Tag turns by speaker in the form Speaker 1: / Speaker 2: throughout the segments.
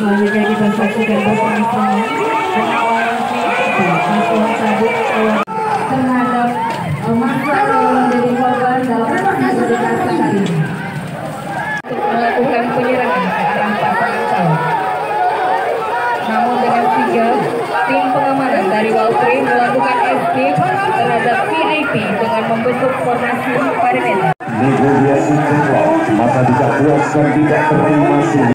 Speaker 1: Selanjutnya kita saksikan bersama pengawal satuan sabuk terhadap masa yang menjadi korban dalam aksi unjuk rasa kali ini untuk melakukan penyerangan ke arah pasangan calon. Namun dengan sigap, tim pengamanan dari Waltri melakukan escape terhadap VIP dengan membentuk formasi perimeter.
Speaker 2: Negosiasi cepat, masa tidak puas dan tidak terima sih.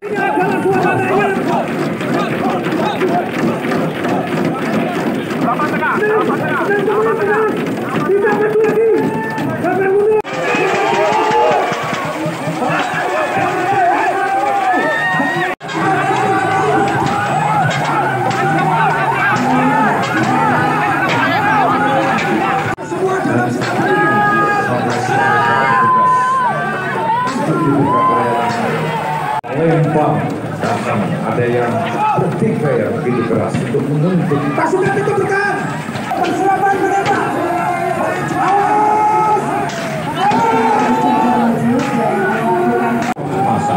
Speaker 2: Lempang datang, ada yang bertikai begitu keras untuk menuntut pasukan itu berkan persiapan menembak. Masa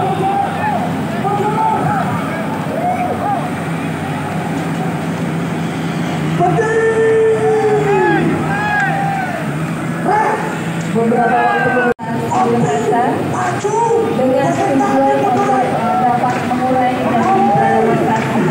Speaker 1: beberapa waktu kemudian dengan tujuan untuk dapat mengurai demonstrasi.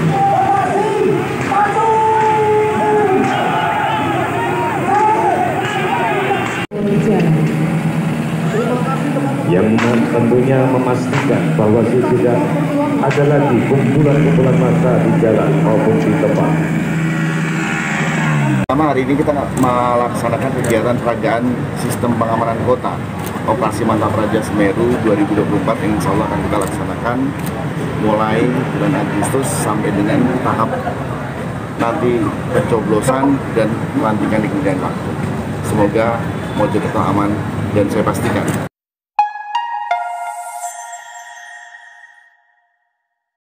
Speaker 2: yang tentunya memastikan bahwa tidak ada lagi kumpulan-kumpulan massa di jalan maupun di tempat.
Speaker 3: Pertama, hari ini kita melaksanakan kegiatan peragaan sistem pengamanan kota Operasi Mantap Raja Semeru 2024 yang insya Allah akan kita laksanakan mulai bulan Agustus sampai dengan tahap nanti pencoblosan dan pelantikan di kemudian waktu. Semoga Mojokerto aman dan saya pastikan